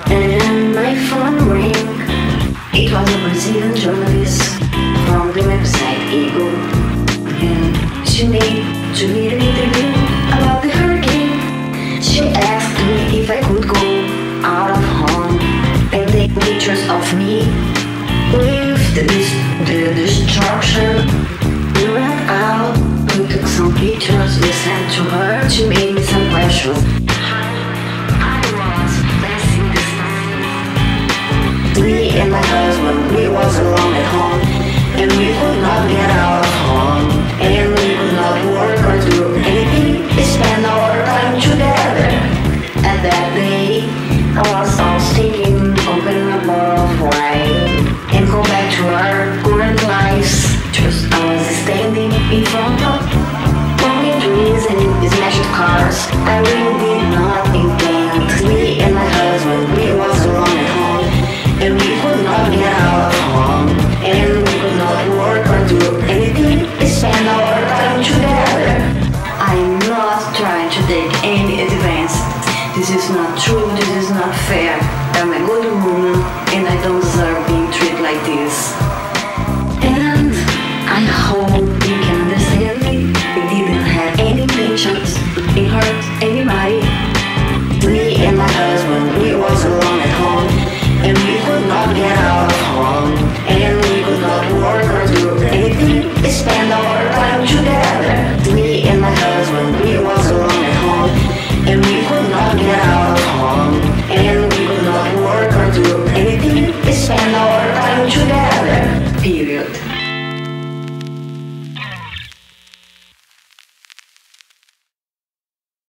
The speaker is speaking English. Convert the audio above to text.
And my phone rang. It was a Brazilian journalist from the website Ego, and she made to me an interview about the hurricane. She asked me if I could go out of home and take pictures of me with the destruction. We went out, we took some pictures, we sent to her. She made me some questions. Me and my husband, we was alone at home, and we could not get out of home, and we could not work or do anything. We spent our time together. And that day, I was all thinking, opening a bottle of wine, and go back to our current lives. Just I was standing in front of broken trees and smashed cars. I really did not intend. Me and my husband, we was alone at home, and we could not get out of home, and we could not work or do anything. We spend our time together. I'm not trying to take any advance. This is not true, this is not fair. I'm a good woman, and I don't deserve being treated like this.